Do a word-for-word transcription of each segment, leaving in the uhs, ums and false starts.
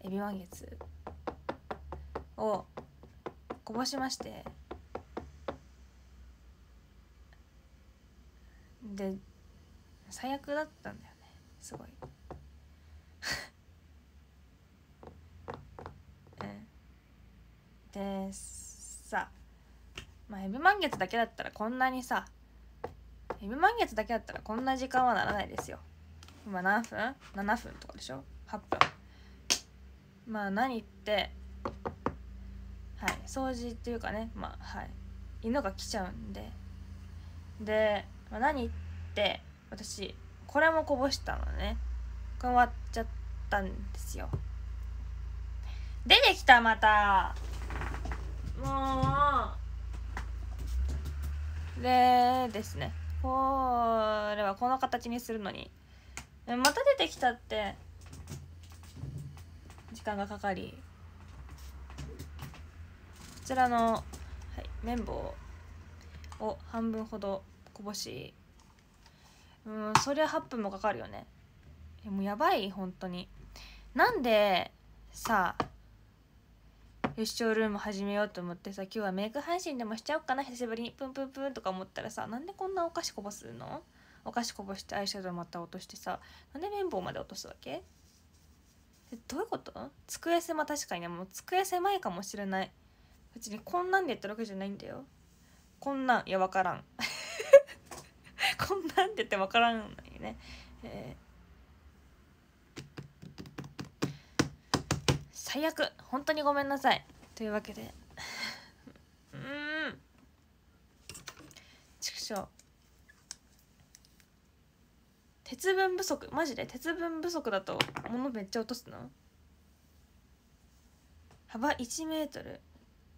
エビ満月をこぼしまして、で最悪だったんだよね、すごいでさ、まあエビ満月だけだったらこんなにさエビ満月だけだったらこんな時間はならないですよ。今何分 ?なな 分とかでしょ。はっぷん。まあ何ってはい掃除っていうかね、まあはい犬が来ちゃうんで、で、まあ、何って私これもこぼしたのね。これ割っちゃったんですよ。出てきたまたもうでですね、これはこの形にするのにまた出てきたって時間がかかり、こちらの、はい、綿棒を半分ほどこぼし、うんそりゃはっぷんもかかるよね。もうやばい本当に。なんでさよしショールーム始めようと思ってさ、今日はメイク配信でもしちゃおうかな久しぶりにプンプンプンとか思ったらさ、なんでこんなお菓子こぼすの？お菓子こぼしてアイシャドウまた落としてさ、なんで綿棒まで落とすわけ？えどういうこと？机狭、確かにね、もう机狭いかもしれない。別にこんなんでやってるわけじゃないんだよ。こんなんいやわからんこんなんって言ってわからんのにね、えー、最悪本当にごめんなさいというわけでうーん畜生、鉄分不足、マジで鉄分不足だと物めっちゃ落とすの？幅いちメートル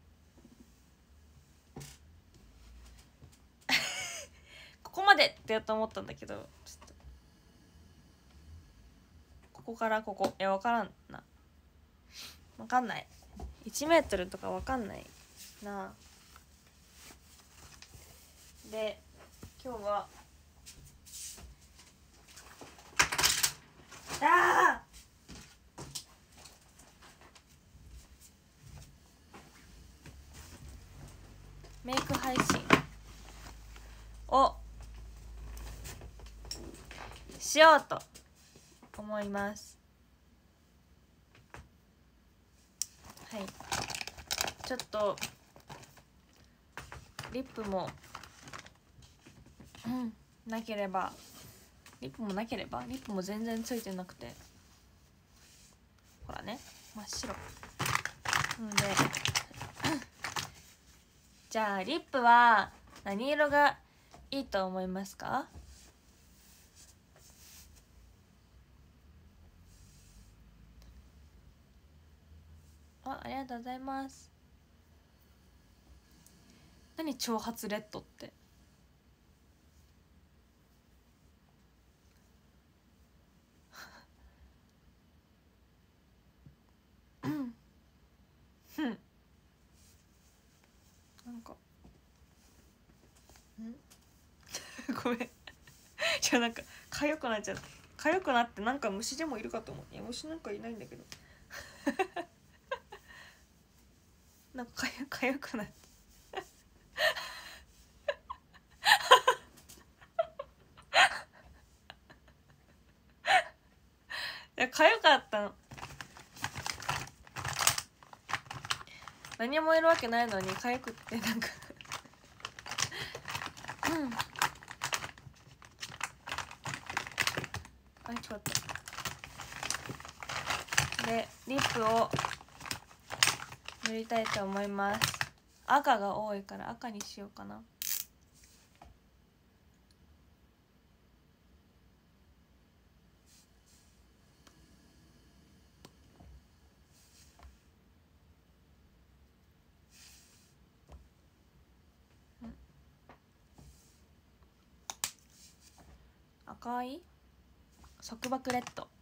ここまでってやっと思ったんだけど、ちょっとここからここいや分からんな、分かんない、いちメートルとか分かんないな。で今日はあメイク配信をしようと思います。はい、ちょっとリップも、うん、なければリップもなければリップも全然ついてなくて、ほらね真っ白んでじゃあリップは何色がいいと思いますか？あ、ありがとうございます。何長髪レッドってふんなんかんごめんじゃあなんか痒くなっちゃった。痒くなってなんか虫でもいるかと思う。いや虫なんかいないんだけどなんかかゆくなっていやかゆかったの。何もいるわけないのにかゆくってなんかうんあちょっとでリップを塗りたいと思います。赤が多いから赤にしようかな。赤い束縛レッド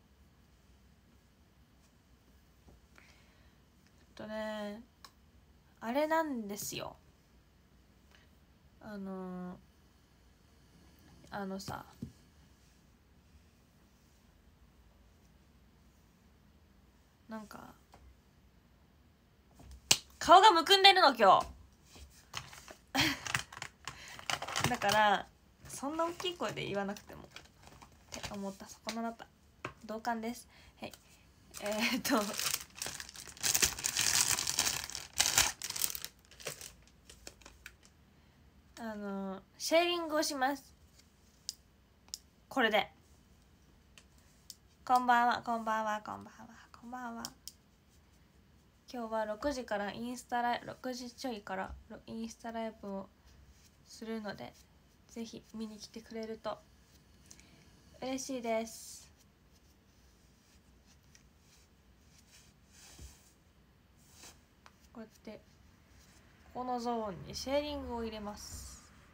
とね、あれなんですよ、あのー、あのさなんか顔がむくんでるの今日だからそんな大きい声で言わなくてもって思った。そこのあなた同感です。はい、えー、っとあのシェーリングをします。これでこんばんはこんばんはこんばんはこんばんは。今日はろくじからインスタライブろくじちょいからインスタライブをするので、ぜひ見に来てくれると嬉しいです。こうやってこのゾーンにシェーリングを入れます。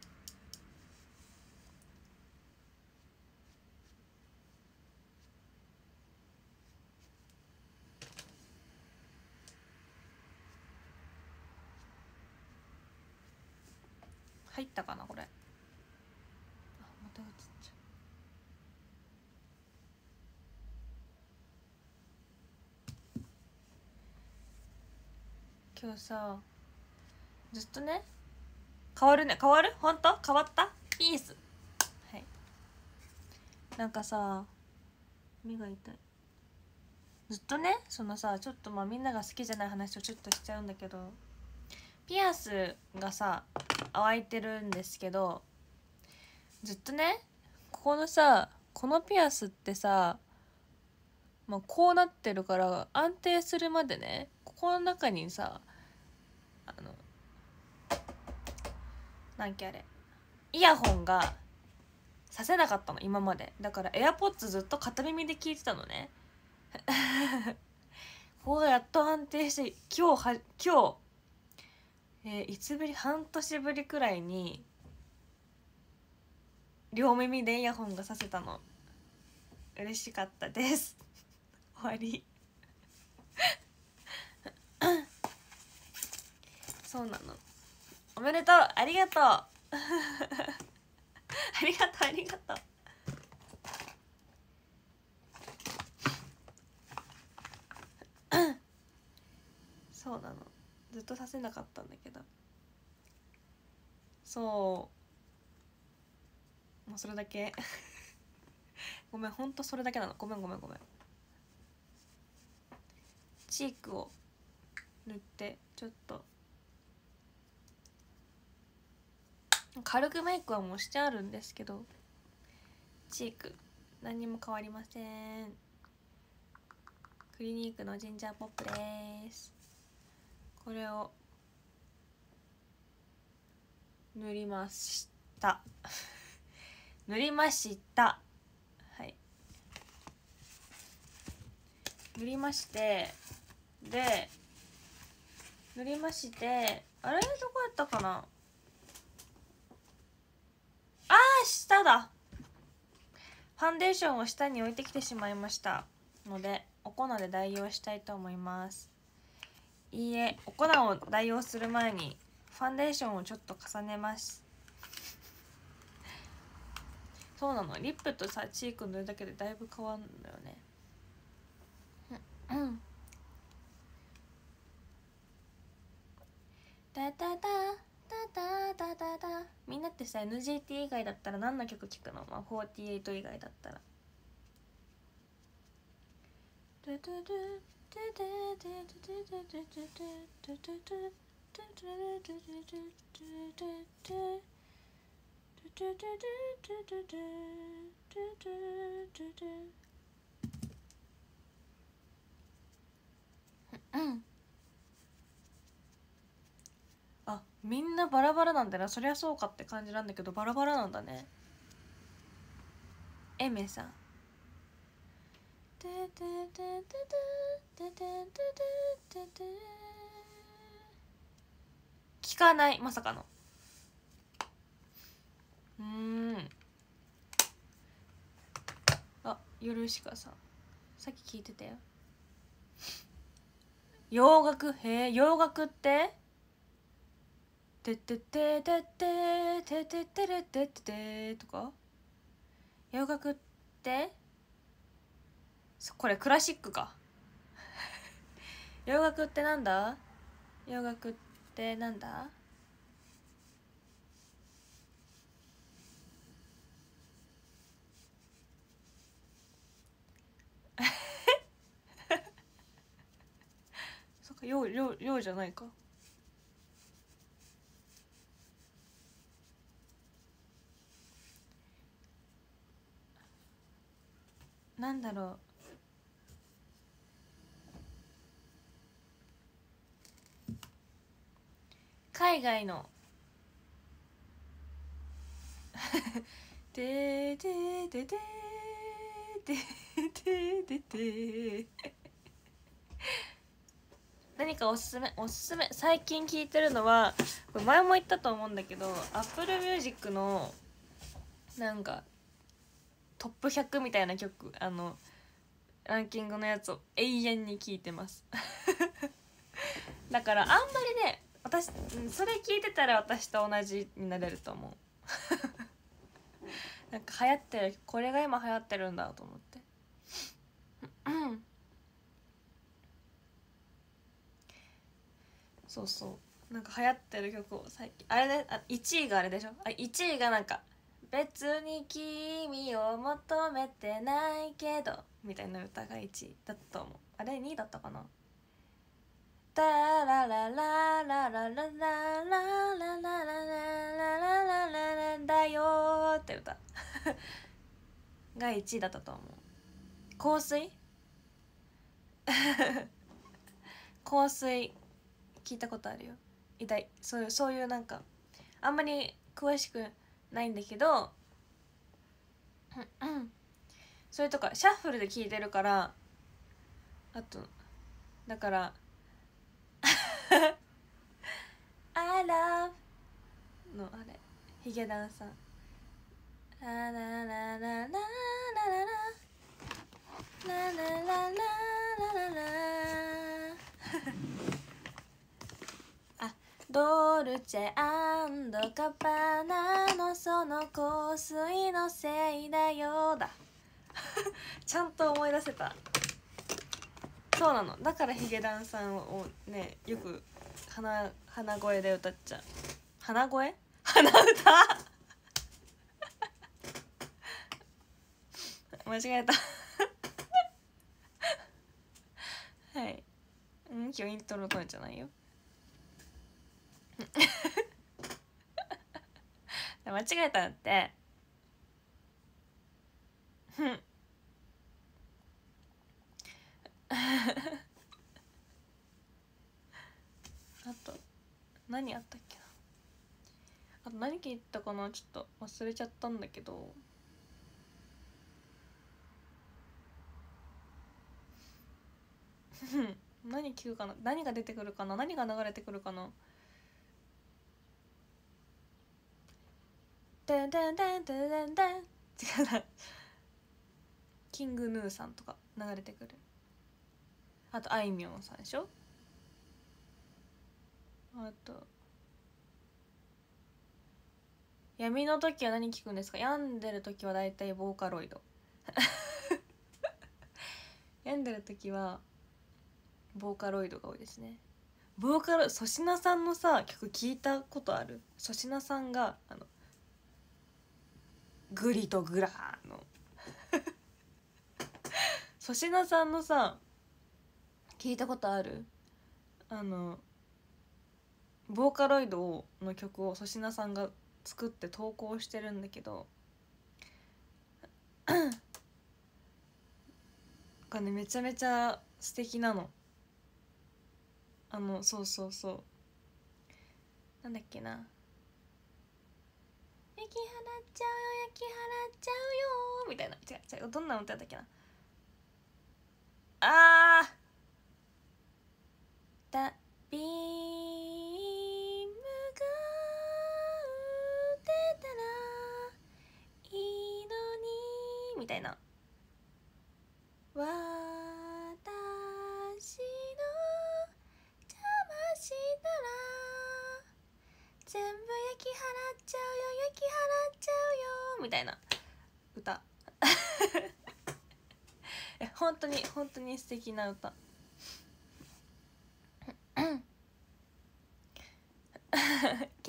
入ったかなこれ。あ、また映っちゃう。今日さずっとね、変わるね変わる本当変わったピース。はい、なんかさ目が痛い。ずっとねそのさちょっとまあみんなが好きじゃない話をちょっとしちゃうんだけど、ピアスがさ開いてるんですけど、ずっとねここのさこのピアスってさ、まあ、こうなってるから安定するまでね、ここの中にさあのなんっけあれイヤホンがさせなかったの今まで。だからエアポッツずっと片耳で聞いてたのねここがやっと安定して、今日は今日、えー、いつぶり半年ぶりくらいに両耳でイヤホンがさせたの。嬉しかったです終わりそうなの。おめでとう、ありがとうありがとうありがとうそうなの、ずっとさせなかったんだけど、そうもうそれだけごめん、ほんとそれだけなの。ごめんごめんごめん。チークを塗ってちょっと軽くメイクはもうしてあるんですけど、チーク何にも変わりません。クリニークのジンジャーポップです。これを塗りました塗りましたはい、塗りまして、で塗りまして、あれどこやったかなあー下だ。ファンデーションを下に置いてきてしまいましたので、お粉で代用したいと思います。いいえ、お粉を代用する前にファンデーションをちょっと重ねます。そうなの、リップとさチーク塗るだけでだいぶ変わるんだよね。うんタタタタタタタタ。みんなってさ エヌジーティー 以外だったら何の曲聴くの？まあフォーティーエイト以外だったら。あ、みんなバラバラなんだな。そりゃそうかって感じなんだけど、バラバラなんだね。エメさん聞かない、まさかの。うーんあ、ヨルシカさんさっき聞いてたよ。洋楽、へえ、洋楽ってててててててててれてててとか、洋楽ってこれクラシックか洋楽ってなんだ？洋楽ってなんだ？そっか、洋洋洋じゃないか。なんだろう。海外のでーでーでーでーでーでーでー何かおすすめおすすめ最近聴いてるのは、これ前も言ったと思うんだけど、 Apple Music のなんかトップひゃくみたいな曲、あのランキングのやつを永遠に聴いてますだからあんまりね、私それ聞いてたら私と同じになれると思うなんか流行ってる、これが今流行ってるんだと思ってそうそう、なんか流行ってる曲を最近あれね、あいちいがあれでしょ、あいちいがなんか別に君を求めてないけどみたいな歌がいちいだったと思う。あれにいだったかな。タララララララララララララララララだよって歌がいちいだったと思う。香水香水聞いたことあるよ。痛い、そういうそういうなんかあんまり詳しくないんだけど、それとかシャッフルで聞いてるから、あとだからI love のあれヒゲダンさん、ララララララララララララララあ、ドルチェ&ガバナのその香水のせいだよだちゃんと思い出せた。そうなの、だからヒゲダンさんをねよく鼻鼻声で歌っちゃう。鼻声鼻歌間違えたはい、うん、今日イントロ声じゃないよ間違えたんってふんあと何あったっけな、あと何聞いたかな、ちょっと忘れちゃったんだけど、何聞くかな、何が出てくるかな、何が流れてくるかな。でんでんでんでんでんでん違うな、キングヌーさんとか流れてくる。あとあいみょんさんでしょ。あと闇の時は何聞くんですか。病んでる時はだいたいボーカロイド病んでる時はボーカロイドが多いですね。ボーカロ粗品さんのさ曲聞いたことある。粗品さんがあのグリとグラーの粗品さんのさ聞いたことある。あのボーカロイドの曲を粗品さんが作って投稿してるんだけどがねめちゃめちゃ素敵なの。あのそうそうそう、なんだっけな、焼き払っちゃうよ焼き払っちゃうよみたいな、違う違う、どんな歌だっけな、あーだビームが打てたらいいのにみたいな、私の邪魔したら全部焼き払っちゃうよ焼き払っちゃうよみたいな歌え本当に本当に素敵な歌。